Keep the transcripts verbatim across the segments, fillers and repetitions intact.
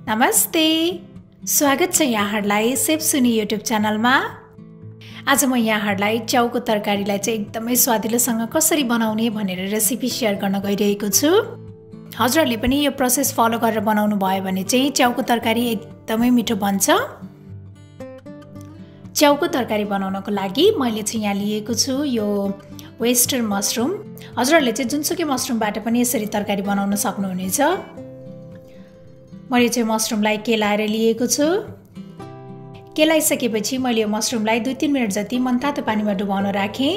नमस्ते, स्वागत छ यहाँहरूलाई सेफ सुनी युट्युब च्यानलमा। आज म यहाँहरूलाई च्याउको तरकारीलाई चाहिँ एकदमै स्वादिलोसँग कसरी बनाउने भनेर रेसिपी सेयर गर्न गइरहेको छु। हजुरहरूले पनि यो प्रोसेस फलो गरेर बनाउनु भयो भने चाहिँ च्याउको तरकारी एकदमै मिठो बन्छ। च्याउको तरकारी बनाउनको लागि मैले चाहिँ यहाँ लिएको छु यो वेस्टर्न मसरुम। हजुरहरूले चाहिँ जुनसुकै मसरुमबाट पनि यसरी तरकारी बनाउन सक्नुहुनेछ। मैले चाहिँ मसरुमलाई केलाएर लिएको छु। केलाइसकेपछि मैले यो मसरुमलाई दुई तीन मिनट जति मनतातो पानीमा डुबाउन राखेँ।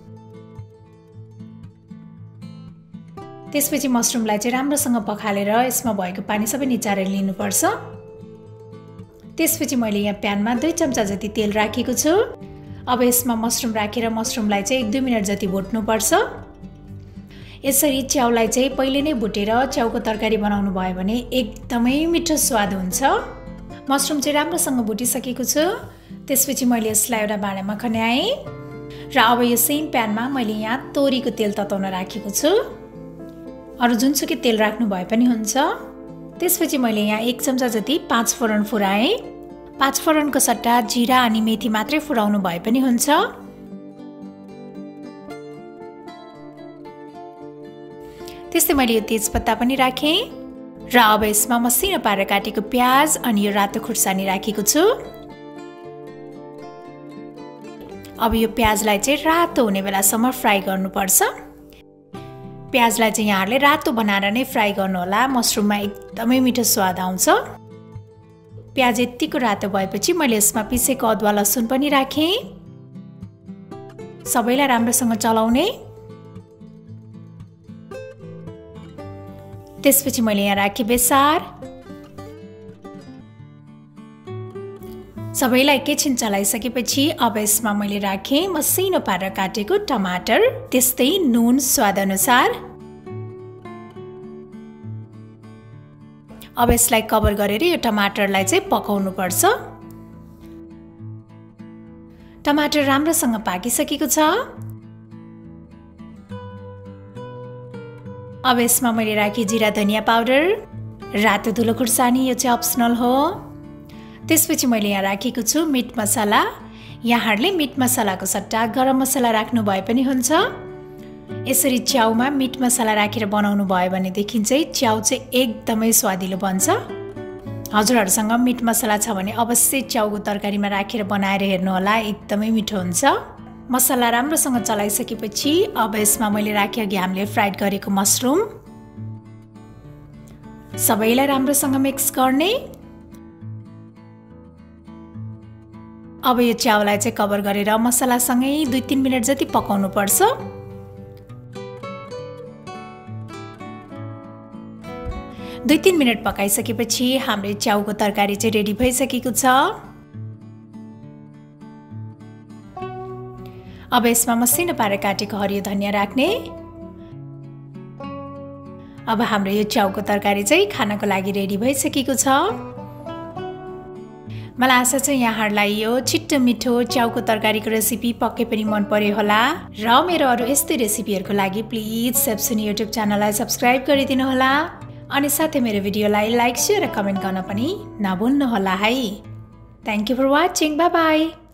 त्यसपछि मसरुमलाई चाहिँ राम्रोसँग पखालेर यसमा भएको पानी सबै निचारेर लिनुपर्छ। त्यसपछि मैले यहाँ प्यानमा दुई चम्चा जति तेल राखेको छु। अब यसमा मसरुम राखेर मसरुमलाई चाहिँ एक दुई मिनट जति भुट्नुपर्छ। यसरी च्याउलाई चाहिँ पहिले नै भुटेर च्याउको तरकारी बनाउनु भयो भने एकदमै मिठो स्वाद हुन्छ। मसरुम चाहिँ राम्रोसँग भुटिसकेको छु। त्यसपछि मैले यसलाई एउटा भाँडामा खन्याएँ र अब यो सेम प्यानमा मैले यहाँ तोरीको तेल तताउन राखेको छु। अरू जुनसुकै तेल राख्नु भए पनि हुन्छ। त्यसपछि मैले यहाँ एक चम्चा जति पाँच फोरन फुराएँ। पाँच फोरनको सट्टा जिरा अनि मेथी मात्रै फुराउनु भए पनि हुन्छ। त्यस्तै मैले यो तेजपत्ता पनि राखेँ र अब यसमा मसिनो पारेर काटेको प्याज अनि यो रातो खुर्सानी राखेको छु। अब यो प्याजलाई चाहिँ रातो हुने बेलासम्म फ्राई गर्नुपर्छ। प्याजलाई चाहिँ यहाँहरूले रातो बनाएर नै फ्राई गर्नुहोला, मसरुममा एकदमै मिठो स्वाद आउँछ। प्याज यतिको रातो भएपछि मैले यसमा पिसेको अदुवा लसुन पनि राखेँ। सबैलाई राम्रोसँग चलाउने। त्यसपछि मैले यहाँ राखेँ बेसार। सबैलाई एकैछिन चलाइसकेपछि अब यसमा मैले राखेँ मसिनो पारेर काटेको टमाटर, त्यस्तै नुन स्वादअनुसार। अब यसलाई कभर गरेर यो टमाटरलाई चाहिँ पकाउनु पर्छ। टमाटर राम्रोसँग पाकिसकेको छ। अब यसमा मैले राखेँ जिरा धनिया पाउडर, रातो धुलो खुर्सानी, यो चाहिँ अप्सनल हो। त्यसपछि मैले यहाँ राखेको छु मिट मसाला। यहाँहरूले मिट मसालाको सट्टा गरम मसाला राख्नु भए पनि हुन्छ। यसरी च्याउमा मिट मसाला राखेर बनाउनु भयो भनेदेखि चाहिँ च्याउ चाहिँ एकदमै स्वादिलो बन्छ। हजुरहरूसँग मिट मसाला छ भने अवश्य च्याउको तरकारीमा राखेर बनाएर हेर्नुहोला, एकदमै मिठो हुन्छ। मसाला राम्रोसँग चलाइसकेपछि अब यसमा मैले राखेँ अघि हामीले फ्राइड गरेको मसरुम। सबैलाई राम्रोसँग मिक्स गर्ने। अब यो च्याउलाई चाहिँ कभर गरेर मसालासँगै दुई तीन मिनट जति पकाउनु पर्छ। दुई तीन मिनट पकाइसकेपछि हाम्रो च्याउको तरकारी चाहिँ रेडी भइसकेको छ। अब यसमा मसिनो पारेर काटेको हरियो धनिया राख्ने। अब हाम्रो यो च्याउको तरकारी चाहिँ खानको लागि रेडी भइसकेको छ। मलाई आशा छ यहाँहरूलाई यो छिट्टो मिठो च्याउको तरकारीको रेसिपी पक्कै पनि मन पर्यो होला र मेरो अरू यस्तै रेसिपीहरूको लागि प्लिज सेफ सुनी युट्युब च्यानललाई सब्स्क्राइब गरिदिनु होला अनि साथै मेरो भिडियोलाई लाइक शेयर र कमेन्ट गर्न पनि नभुल्नु होला है। Thank you for watching. Bye by.